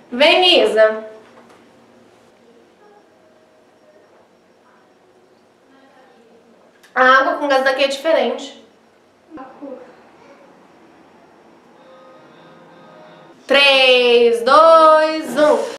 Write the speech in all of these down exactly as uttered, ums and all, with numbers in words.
Vem, Isa. A água com gás daqui é diferente. três, dois, um.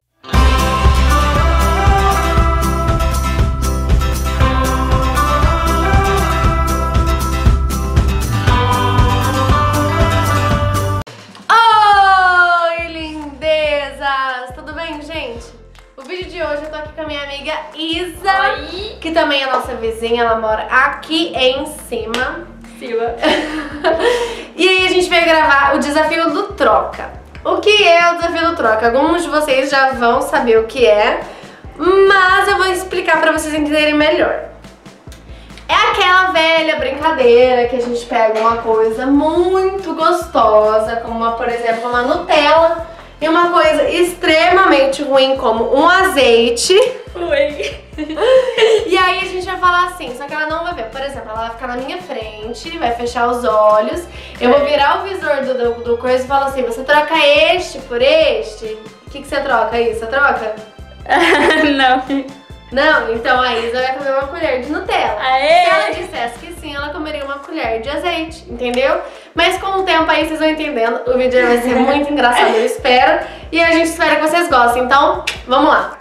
O vídeo de hoje eu tô aqui com a minha amiga Isa, Oi. que também é nossa vizinha, ela mora aqui em cima. Cima. E aí a gente veio gravar o desafio do troca. O que é o desafio do troca? Alguns de vocês já vão saber o que é, mas eu vou explicar pra vocês entenderem melhor. É aquela velha brincadeira que a gente pega uma coisa muito gostosa, como uma, por exemplo, uma Nutella, e uma coisa extremamente ruim como um azeite. Oi. E aí a gente vai falar assim, só que ela não vai ver. Por exemplo, ela vai ficar na minha frente, vai fechar os olhos. Eu vou virar o visor do, do, do coisa e falar assim, você troca este por este? O que, que você troca aí? Você troca? Não. Não? Então a Isa vai comer uma colher de Nutella. Aê! Se ela dissesse que sim, ela comeria uma colher de azeite, entendeu? Mas com o tempo aí vocês vão entendendo. O vídeo vai ser muito engraçado, eu espero. E a gente espera que vocês gostem. Então, vamos lá.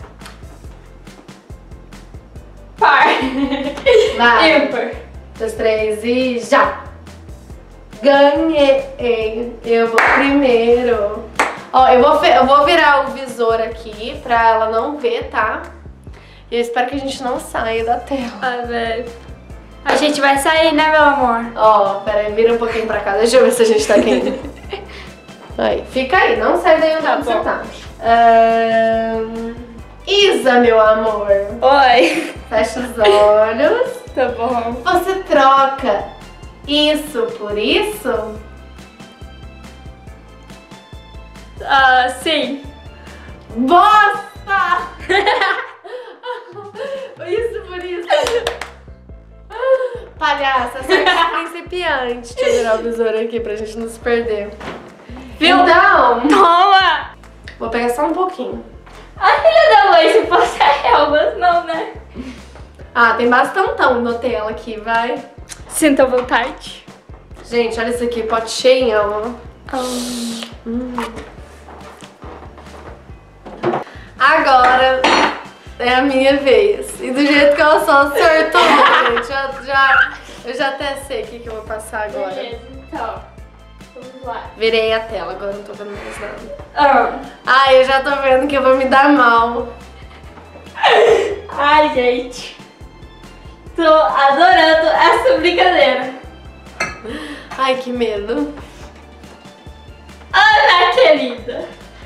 Par. Vai. Ímpar. Dois, três e já. Ganhei. Eu vou primeiro. Ó, eu vou, eu vou virar o visor aqui pra ela não ver, tá? E eu espero que a gente não saia da tela. Ai, velho. A gente vai sair, né, meu amor? Ó, pera aí, vira um pouquinho pra cá. Deixa eu ver se a gente tá aqui ainda. Aí, fica aí, não sai daí onde Tá você bom. tá. Ahn, Isa, meu amor. Oi. Fecha os olhos. Tá bom. Você troca isso por isso? Ah, sim. Bosta! Isso por isso. Palhaça, sorte de principiante. Deixa eu virar o visor aqui pra gente não se perder. Viu? Então, Toma! vou pegar só um pouquinho. A filha da mãe, se fosse a Elba, não, né? Ah, tem bastantão Nutella aqui, vai. Sinta vontade. Gente, olha isso aqui, pote cheio, ó. Oh. Hum. Agora é a minha vez. E do jeito que eu sou sortuda, gente, já, já, eu já até sei o que, que eu vou passar agora. Beleza, então. Vamos lá. Virei a tela, agora não tô vendo mais nada. Ah. Ai, eu já tô vendo que eu vou me dar mal. Ai, gente. Tô adorando essa brincadeira. Ai, que medo. Ana, querida.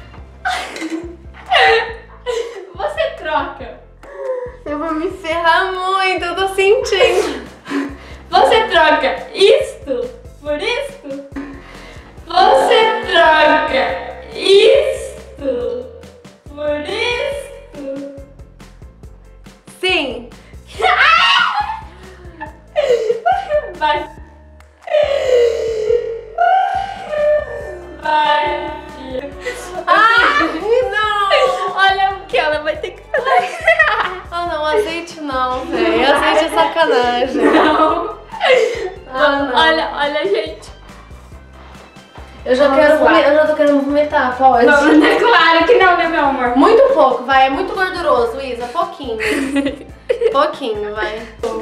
Você troca. Eu vou me ferrar muito, eu tô sentindo. Você troca isto por isto? Você troca isto por isto? Sim. Vai. Vai. Ai, não. Olha o que ela vai ter que fazer. Ah, não, azeite não, velho. Azeite é sacanagem. Não. Ah, não. Olha, olha, gente. Eu já, Vamos quero lá. vomi- eu já tô querendo vomitar, pode? Vamos, né? Claro que não, né, meu amor? Muito pouco, vai. É muito gorduroso, Isa. Pouquinho. Pouquinho, vai.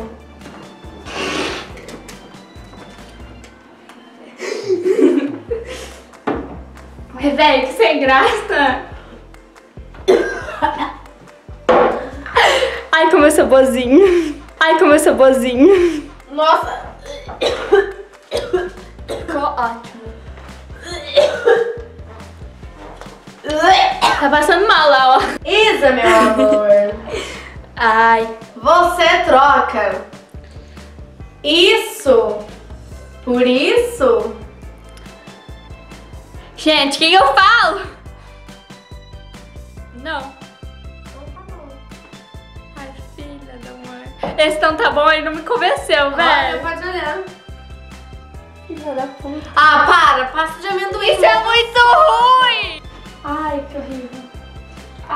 Ai, velho, que sem graça. Ai, como eu sou boazinha. Ai, como eu sou boazinha. Nossa. Ficou ótimo. Tá passando mal lá, ó. Isa, meu amor. Ai. Você troca isso por isso? Gente, o que eu falo? Não. Ai, filha da mãe. Esse então tá bom, ele não me convenceu, Olha, velho. pode olhar. Filha da puta. Ah, para, pasta de amendoim. Isso é muito ruim! Ai, que horrível.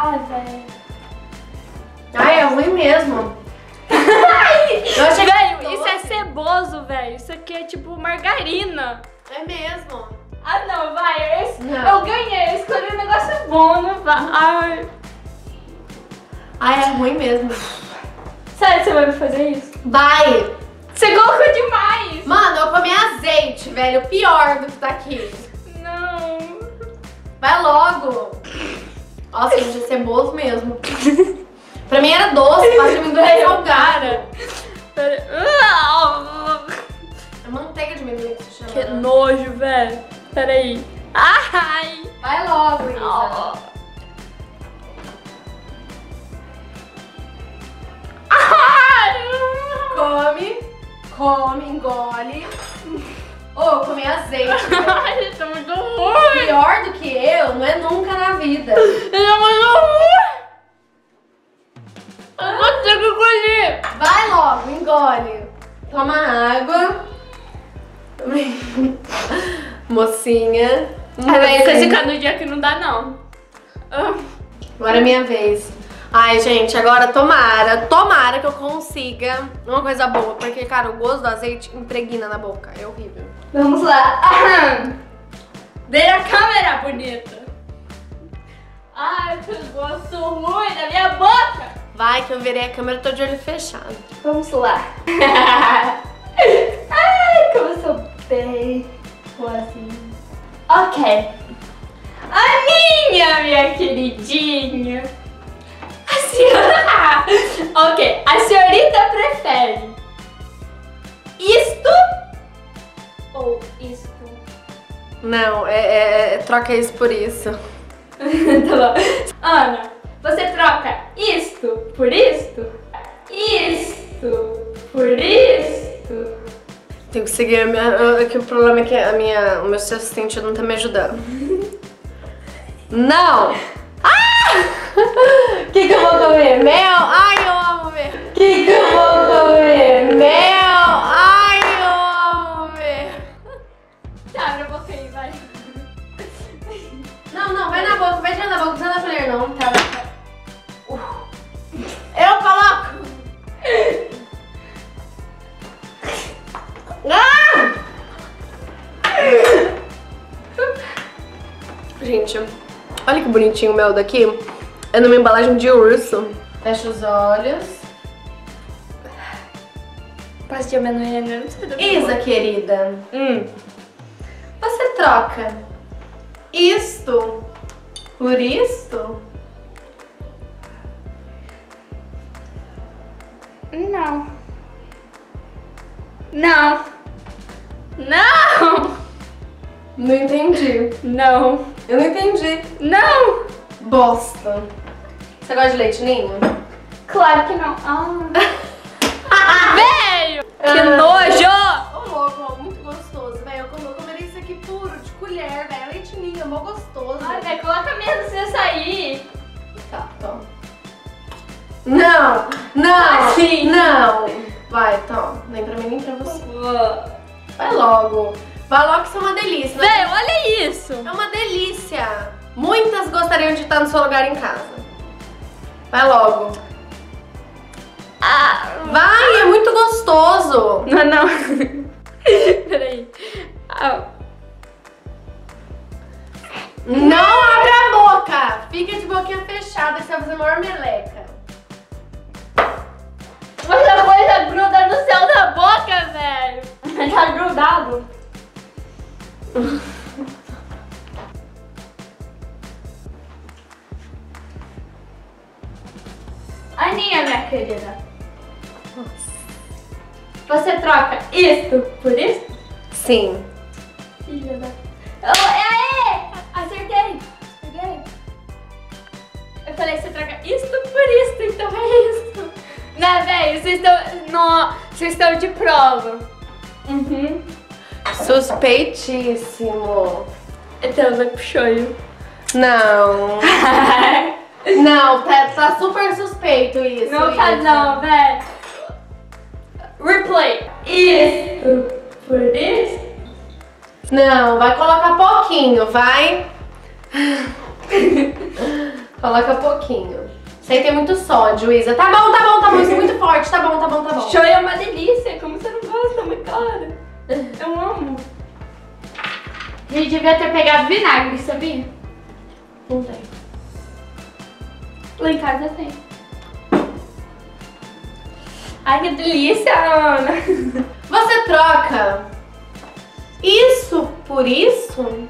Ai, velho. Ai, é ruim mesmo. Eu achei velho, isso é ceboso, velho. Isso aqui é tipo margarina. É mesmo. Ah, não, vai. Eu, não. eu ganhei, eu escolhi um negócio bom, não vai. Ai. Ai, é ruim mesmo. Sério, você vai me fazer isso? Vai. Você colocou demais. Mano, eu comi azeite, velho. Pior do que tá aqui. Não. Vai logo. Nossa, gente, é ceboso mesmo. Pra mim era doce, mas pra mim é salgado. É manteiga de amendoim que se chama. Que nojo, velho. Peraí. Ai. Vai logo, Isa. Oh. Ai. Come, come, engole. Ô, oh, eu comi azeite. Ai, tá muito ruim. Pior do que eu, não é nunca na vida. Ele é muito ruim. Eu vou ter que engolir. Vai logo, engole. Toma água. Mocinha. Aí você fica no dia que não dá, não. Agora é minha vez. Ai, gente, agora tomara, tomara que eu consiga uma coisa boa. Porque, cara, o gosto do azeite impregna na boca. É horrível. Vamos lá. Dei a câmera, bonita. Ai, que gosto ruim da minha boca. Vai que eu virei a câmera, tô de olho fechado. Vamos lá. Ai, como eu sou bem boazinha. Ok. A minha, minha queridinha. A senhora... Ok, a senhorita prefere isto ou isto? Não, é, é, é troca isso por isso. Tá bom. Ana, você troca isto por isto? Isto por isto? Tenho que seguir a minha... Aqui o problema é que a minha, o meu assistente não tá me ajudando. Não! O que que eu vou comer? Mel? Ai, eu amo mel. O que que eu vou comer? Mel? Ai, eu amo mel. Tá, abre a boca aí, vai. Não, não, vai na boca, vai tirar na boca, não precisa da colher não. Tá, tá. Uh. Eu coloco! Ah! Gente, olha que bonitinho o mel daqui. É numa embalagem de urso. Fecha os olhos. Passa de amendoim, eu não sei do que. Isa, querida. Hum. Você troca isto por isto? Não. Não. Não. Não entendi. Não. Eu não entendi. Não. Bosta. Você gosta de leite ninho? Claro que não. Ah. Velho! Que Ah. nojo! Ô, louco, muito gostoso, velho. Eu, como- eu comeria isso aqui puro, de colher, velho. Leite ninho, é mó gostoso. Ai, velho, coloca mesmo se eu sair. Tá, toma. Não, não, Assim. não. Vai, toma. Nem pra mim, nem pra você. Vai logo. Vai logo que isso é uma delícia. né? Velho, olha isso. É uma delícia. Muitas gostariam de estar no seu lugar em casa. Vai logo. Ah. Vai, é muito gostoso. Não, não. Peraí. Ah. Não abre a boca. Fica de boquinha fechada, você vai fazer maior meleca. Mas a coisa gruda no céu da boca, velho. Tá grudado. Aninha, minha querida. Você troca isto por isto? Sim. Filha da... Oh, é, é! Acertei! Acertei! Eu falei, você troca isto por isto, então é isto. Né, velho? Vocês estão... No... Vocês estão de prova. Uhum. Suspeitíssimo. Então, vai pro shoyu. Não. Não, tá, tá super suspeito isso. Não tá Isa. não, velho. Replay. Isto por isto. Não, vai colocar pouquinho, vai. Coloca pouquinho. Isso aí tem muito sódio, Isa. Tá bom, tá bom, tá bom. Isso é muito forte. Tá bom, tá bom, tá bom. Shoyu é uma delícia. Como você não gosta, muito claro. Eu amo. A gente devia ter pegado vinagre, sabia? Não tem. Lá em casa tem. Ai, que delícia, Ana. Você troca isso por isso?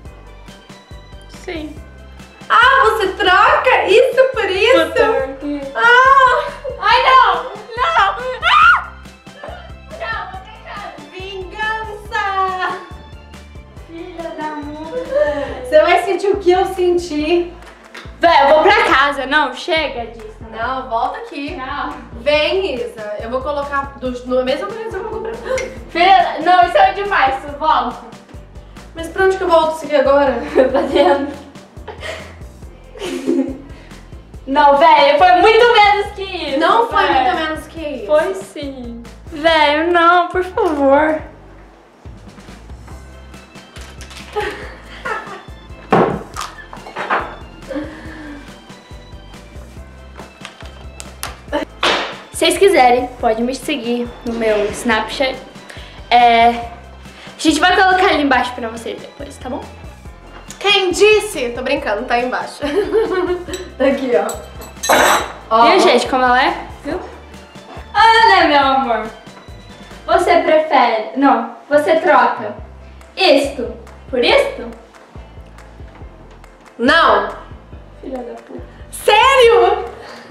Sim. Ah, você troca isso por isso? Ah! Ai, não! Não! Ah! Não, vou pegar. Vingança! Filha da mãe. Você vai sentir o que eu senti. Véi, eu vou pra casa. Não, chega disso. Não, volta aqui. Tchau. Vem, Isa. Eu vou colocar do, no mesmo preço que eu vou comprar. Filha, não, isso é demais. Tu volta. Mas pra onde que eu volto isso aqui agora? Pra dentro. Não, velho, foi muito menos que isso. Não foi véio. muito menos que isso. Foi sim. Velho, não, por favor. Se vocês quiserem, pode me seguir no meu Snapchat. É... A gente vai colocar ali embaixo pra vocês depois, tá bom? Quem disse? Tô brincando, tá aí embaixo. Tá aqui, ó. ó. Viu, gente, como ela é? Viu? Ana, meu amor. Você prefere... Não, você troca isto por isto? Não. Filha da puta. Sério?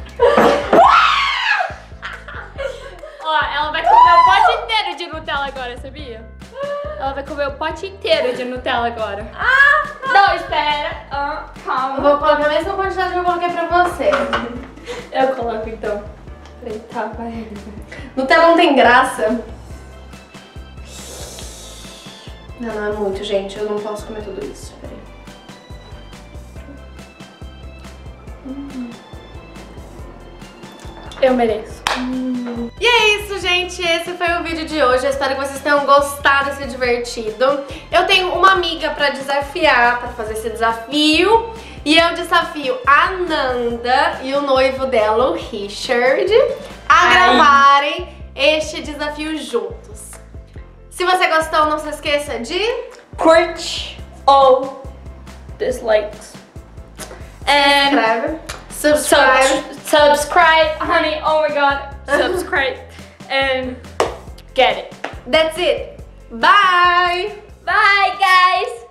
Ó, ela vai comer o pote inteiro de Nutella agora, sabia? Ela vai comer o pote inteiro de Nutella agora. Ah! Não, espera. Ah, calma. Eu vou colocar a mesma quantidade que eu coloquei pra você. Eu coloco então. Eita, vai. Nutella não tem graça. Não, não é muito, gente. Eu não posso comer tudo isso. Peraí. Eu mereço. E é isso, gente. Esse foi o vídeo de hoje. Eu espero que vocês tenham gostado e se divertido. Eu tenho uma amiga pra desafiar, pra fazer esse desafio. E eu desafio a Nanda e o noivo dela, o Richard, a Ai. gravarem este desafio juntos. Se você gostou, não se esqueça de... Curte ou dislikes. And Inscreve. Subscribe. Sub subscribe, honey, oh my god, subscribe and get it. That's it. Bye! Bye, guys!